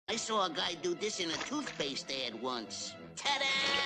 I saw a guy do this in a toothpaste ad once. Ta-da!